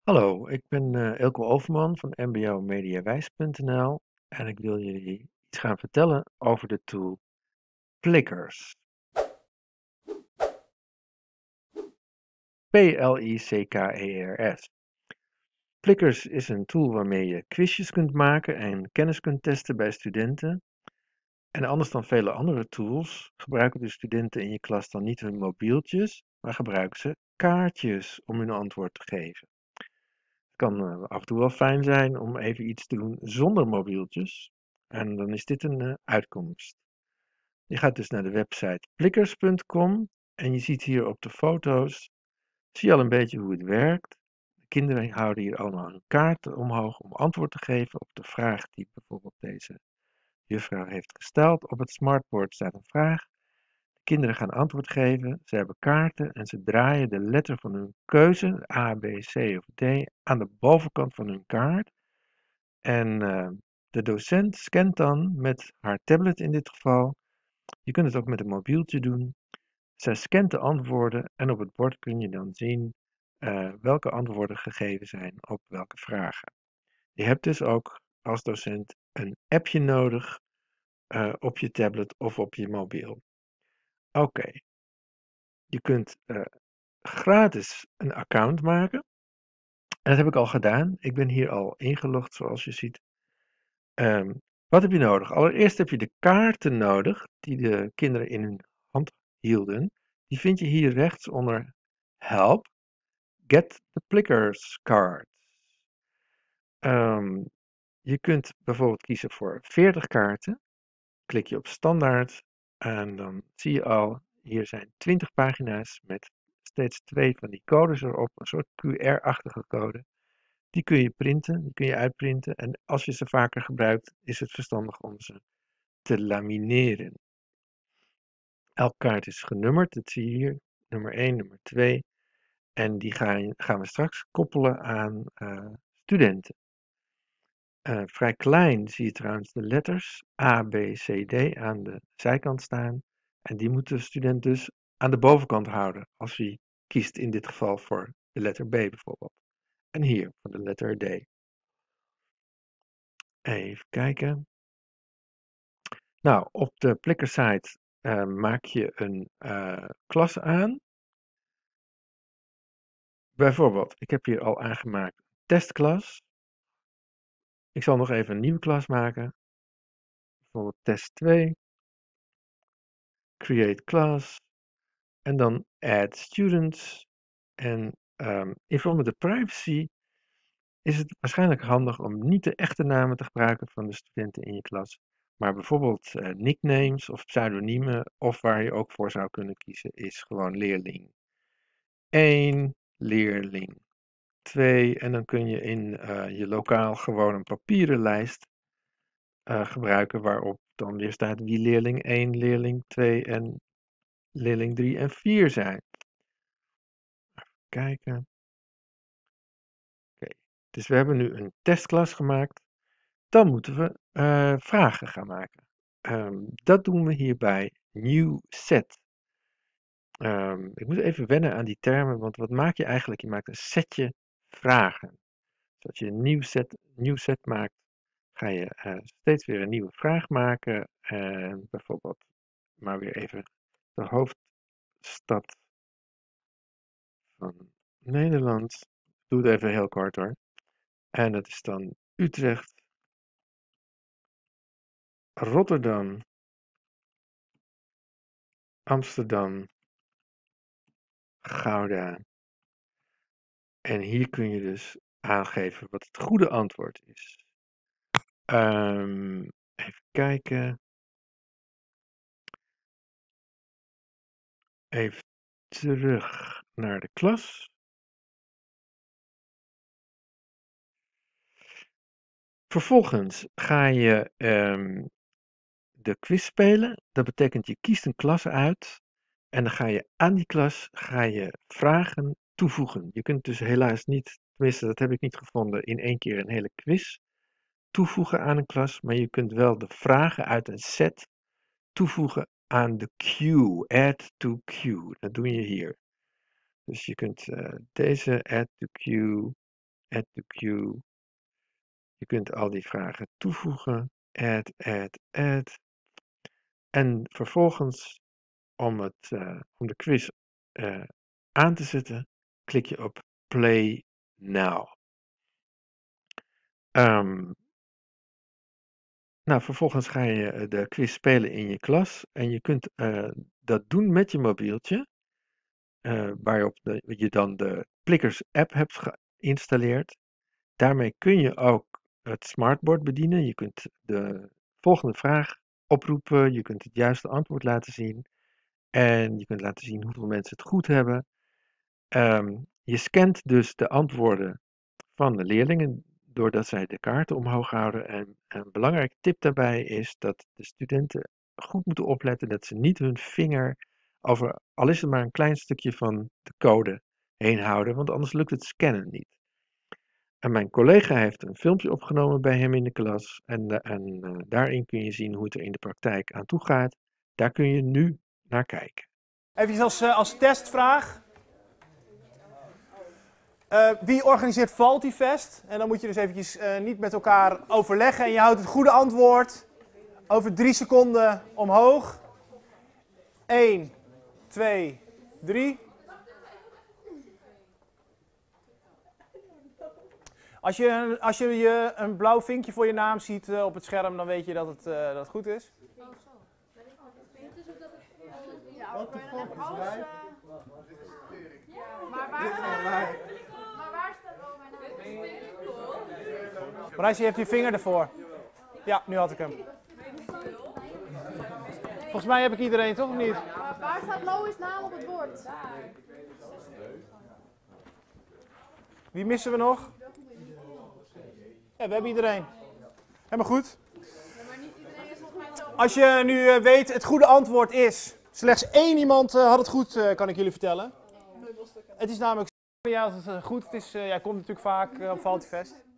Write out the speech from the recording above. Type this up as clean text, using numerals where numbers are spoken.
Hallo, ik ben Eelco Overman van mbo-mediawijs.nl en ik wil jullie iets gaan vertellen over de tool Plickers. Plickers. Plickers is een tool waarmee je quizjes kunt maken en kennis kunt testen bij studenten. En anders dan vele andere tools gebruiken de studenten in je klas dan niet hun mobieltjes, maar gebruiken ze kaartjes om hun antwoord te geven. Het kan af en toe wel fijn zijn om even iets te doen zonder mobieltjes. En dan is dit een uitkomst. Je gaat dus naar de website plickers.com en je ziet hier op de foto's, zie je al een beetje hoe het werkt. De kinderen houden hier allemaal een kaart omhoog om antwoord te geven op de vraag die bijvoorbeeld deze juffrouw heeft gesteld. Op het smartboard staat een vraag. De kinderen gaan antwoord geven, ze hebben kaarten en ze draaien de letter van hun keuze, A, B, C of D, aan de bovenkant van hun kaart. En de docent scant dan met haar tablet in dit geval. Je kunt het ook met een mobieltje doen. Zij scant de antwoorden en op het bord kun je dan zien welke antwoorden gegeven zijn op welke vragen. Je hebt dus ook als docent een appje nodig op je tablet of op je mobiel. Oké, je kunt gratis een account maken. En dat heb ik al gedaan. Ik ben hier al ingelogd zoals je ziet. Wat heb je nodig? Allereerst heb je de kaarten nodig die de kinderen in hun hand hielden. Die vind je hier rechts onder Help, Get the Plickers Cards. Je kunt bijvoorbeeld kiezen voor 40 kaarten. Klik je op standaard en dan zie je al, hier zijn 20 pagina's met steeds 2 van die codes erop, een soort QR-achtige code. Die kun je printen, die kun je uitprinten en als je ze vaker gebruikt, is het verstandig om ze te lamineren. Elke kaart is genummerd, dat zie je hier, nummer 1, nummer 2. En die gaan we straks koppelen aan studenten. Vrij klein zie je trouwens de letters A, B, C, D aan de zijkant staan. En die moet de student dus aan de bovenkant houden, als hij kiest in dit geval voor de letter B bijvoorbeeld. En hier voor de letter D. Even kijken. Nou, op de Plickr-site maak je een klas aan. Bijvoorbeeld, ik heb hier al aangemaakt testklas. Ik zal nog even een nieuwe klas maken. Bijvoorbeeld test 2. Create class. En dan add students. En in verband met de privacy is het waarschijnlijk handig om niet de echte namen te gebruiken van de studenten in je klas. Maar bijvoorbeeld nicknames of pseudoniemen, of waar je ook voor zou kunnen kiezen, is gewoon leerling 1, leerling 2. En dan kun je in je lokaal gewoon een papieren lijst gebruiken waarop dan weer staat wie leerling 1, leerling 2 en leerling 3 en 4 zijn. Kijken. Oké, dus we hebben nu een testklas gemaakt. Dan moeten we vragen gaan maken. Dat doen we hier bij New Set. Ik moet even wennen aan die termen, want wat maak je eigenlijk? Je maakt een setje vragen. Dus als je een nieuw set maakt, ga je steeds weer een nieuwe vraag maken. Bijvoorbeeld, maar weer even de hoofdstad van Nederland. Ik doe het even heel kort hoor. En dat is dan Utrecht, Rotterdam, Amsterdam, Gouda. En hier kun je dus aangeven wat het goede antwoord is. Even kijken. Even terug naar de klas. Vervolgens ga je de quiz spelen. Dat betekent je kiest een klas uit. En dan ga je aan die klas vragen toevoegen. Je kunt dus helaas niet, tenminste dat heb ik niet gevonden, in één keer een hele quiz toevoegen aan een klas. Maar je kunt wel de vragen uit een set toevoegen aan de queue. Add to queue. Dat doe je hier. Dus je kunt deze add to queue add to queue. Je kunt al die vragen toevoegen. Add. En vervolgens, om de quiz aan te zetten, klik je op Play Now. Vervolgens ga je de quiz spelen in je klas. En je kunt dat doen met je mobieltje. Waarop je dan de Plickers app hebt geïnstalleerd. Daarmee kun je ook het smartboard bedienen. Je kunt de volgende vraag oproepen. Je kunt het juiste antwoord laten zien. En je kunt laten zien hoeveel mensen het goed hebben. Je scant dus de antwoorden van de leerlingen doordat zij de kaarten omhoog houden. En een belangrijke tip daarbij is dat de studenten goed moeten opletten dat ze niet hun vinger over, al is het maar een klein stukje van de code heen houden, want anders lukt het scannen niet. En mijn collega heeft een filmpje opgenomen bij hem in de klas en daarin kun je zien hoe het er in de praktijk aan toe gaat. Daar kun je nu naar kijken. Even als testvraag. Wie organiseert Valtifest? En dan moet je dus eventjes niet met elkaar overleggen en je houdt het goede antwoord over 3 seconden omhoog. 1, 2, 3. Als je een blauw vinkje voor je naam ziet op het scherm, dan weet je dat het goed is. Oh, zo. Wat de fuck is wij? Maar waar staat al mijn naam? Marijsje, je hebt je vinger ervoor. Ja, nu had ik hem. Volgens mij heb ik iedereen, toch of niet? Waar staat Lois naam op het bord? Wie missen we nog? Ja, we hebben iedereen. Helemaal goed. Als je nu weet, het goede antwoord is... Slechts 1 iemand had het goed, kan ik jullie vertellen. Het is namelijk... Ja, het is goed. Jij komt natuurlijk vaak op Valtifest.